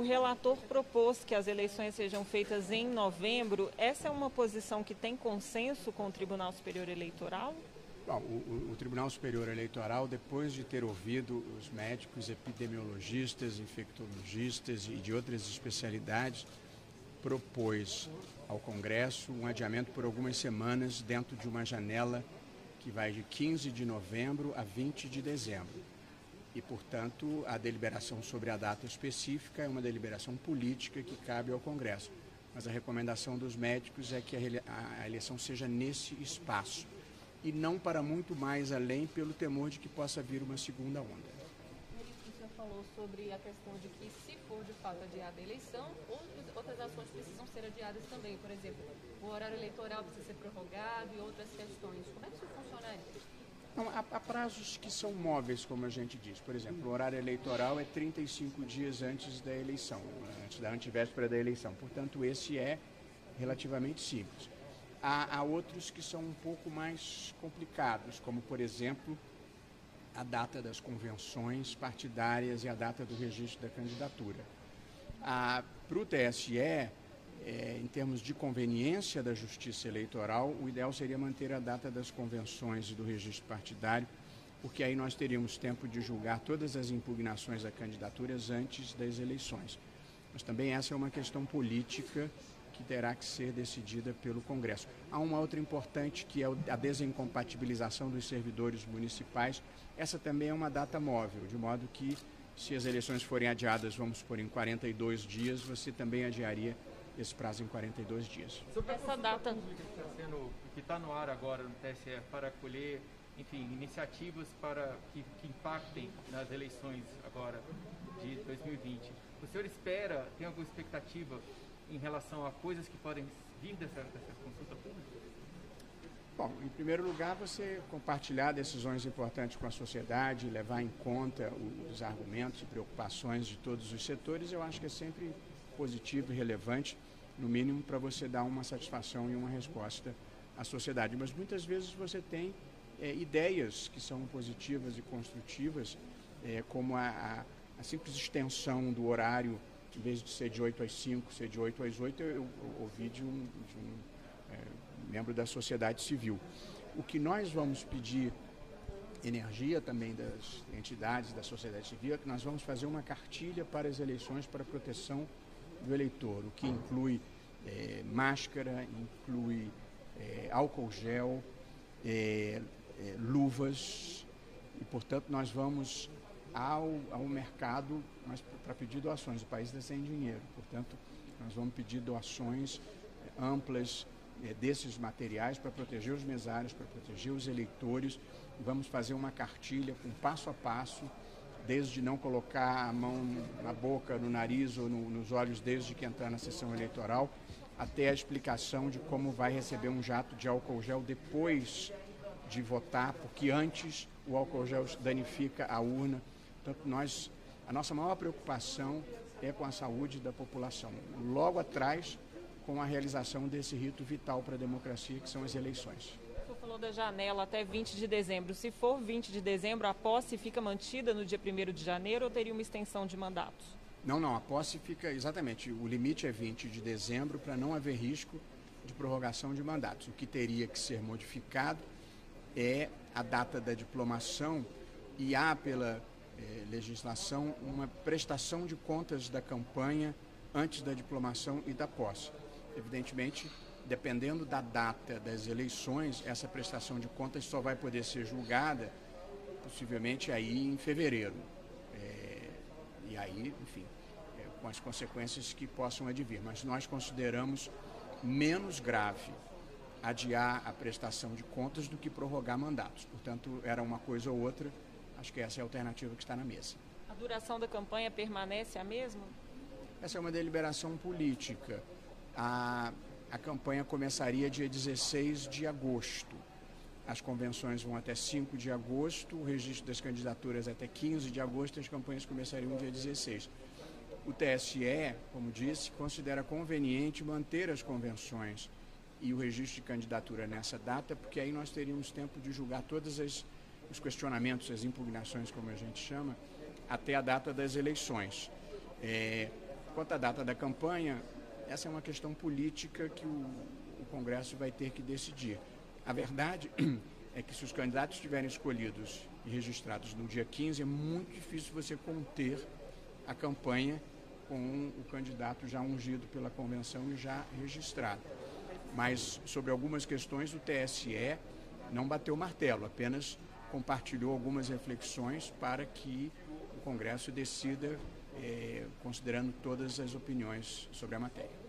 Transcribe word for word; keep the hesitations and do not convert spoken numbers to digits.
relator propôs que as eleições sejam feitas em novembro. Essa é uma posição que tem consenso com o Tribunal Superior Eleitoral? Bom, o, o Tribunal Superior Eleitoral, depois de ter ouvido os médicos, epidemiologistas, infectologistas e de outras especialidades, propôs ao Congresso um adiamento por algumas semanas dentro de uma janela que vai de quinze de novembro a vinte de dezembro. E, portanto, a deliberação sobre a data específica é uma deliberação política que cabe ao Congresso. Mas a recomendação dos médicos é que a eleição seja nesse espaço e não para muito mais além, pelo temor de que possa vir uma segunda onda. O senhor falou sobre a questão de que, se for de fato adiada a eleição, outras, outras ações precisam ser adiadas também. Por exemplo, o horário eleitoral precisa ser prorrogado e outras questões. Como é que isso funcionaria? Não, há, há prazos que são móveis, como a gente diz. Por exemplo, o horário eleitoral é trinta e cinco dias antes da eleição, antes da antivéspera da eleição. Portanto, esse é relativamente simples. Há, há outros que são um pouco mais complicados, como, por exemplo, a data das convenções partidárias e a data do registro da candidatura. Para o T S E, é, em termos de conveniência da Justiça Eleitoral, o ideal seria manter a data das convenções e do registro partidário, porque aí nós teríamos tempo de julgar todas as impugnações a candidaturas antes das eleições. Mas também essa é uma questão política que terá que ser decidida pelo Congresso. Há uma outra importante, que é a desincompatibilização dos servidores municipais. Essa também é uma data móvel, de modo que, se as eleições forem adiadas, vamos supor, em quarenta e dois dias, você também adiaria esse prazo em quarenta e dois dias. Sobre a Essa data pública que está sendo, que está no ar agora no T S E para acolher, enfim, iniciativas para que, que impactem nas eleições agora de dois mil e vinte. O senhor espera, tem alguma expectativa em relação a coisas que podem vir dessa, dessa consulta pública? Bom, em primeiro lugar, você compartilhar decisões importantes com a sociedade, levar em conta os argumentos e preocupações de todos os setores, eu acho que é sempre positivo e relevante, no mínimo, para você dar uma satisfação e uma resposta à sociedade. Mas muitas vezes você tem é, ideias que são positivas e construtivas, é, como a, a, a simples extensão do horário, em vez de ser de oito às cinco, ser de oito às oito, eu, eu, eu ouvi de um, de um é, membro da sociedade civil. O que nós vamos pedir energia também das entidades da sociedade civil é que nós vamos fazer uma cartilha para as eleições para a proteção do eleitor, o que inclui é, máscara, inclui é, álcool gel, é, é, luvas, e, portanto, nós vamos ao, ao mercado mas para pedir doações. O país está sem dinheiro, portanto, nós vamos pedir doações amplas é, desses materiais para proteger os mesários, para proteger os eleitores, e vamos fazer uma cartilha com passo a passo, desde não colocar a mão na boca, no nariz ou no, nos olhos desde que entrar na sessão eleitoral, até a explicação de como vai receber um jato de álcool gel depois de votar, porque antes o álcool gel danifica a urna. Portanto, nós, a nossa maior preocupação é com a saúde da população. Logo atrás, com a realização desse rito vital para a democracia, que são as eleições. O senhor falou da janela até vinte de dezembro. Se for vinte de dezembro, a posse fica mantida no dia primeiro de janeiro ou teria uma extensão de mandatos? Não, não. A posse fica, exatamente, o limite é vinte de dezembro para não haver risco de prorrogação de mandatos. O que teria que ser modificado é a data da diplomação e há pela eh, legislação uma prestação de contas da campanha antes da diplomação e da posse. Evidentemente, dependendo da data das eleições, essa prestação de contas só vai poder ser julgada, possivelmente, aí em fevereiro. É, e aí, enfim, é, com as consequências que possam advir. Mas nós consideramos menos grave adiar a prestação de contas do que prorrogar mandatos. Portanto, era uma coisa ou outra. Acho que essa é a alternativa que está na mesa. A duração da campanha permanece a mesma? Essa é uma deliberação política. A A campanha começaria dia dezesseis de agosto. As convenções vão até cinco de agosto, o registro das candidaturas até quinze de agosto, as campanhas começariam dia dezesseis. O T S E, como disse, considera conveniente manter as convenções e o registro de candidatura nessa data, porque aí nós teríamos tempo de julgar todos as, os questionamentos, as impugnações, como a gente chama, até a data das eleições. É, Quanto à data da campanha, essa é uma questão política que o, o Congresso vai ter que decidir. A verdade é que se os candidatos estiverem escolhidos e registrados no dia quinze, é muito difícil você conter a campanha com o candidato já ungido pela convenção e já registrado. Mas, sobre algumas questões, o T S E não bateu o martelo, apenas compartilhou algumas reflexões para que o Congresso decida, eh, considerando todas as opiniões sobre a matéria.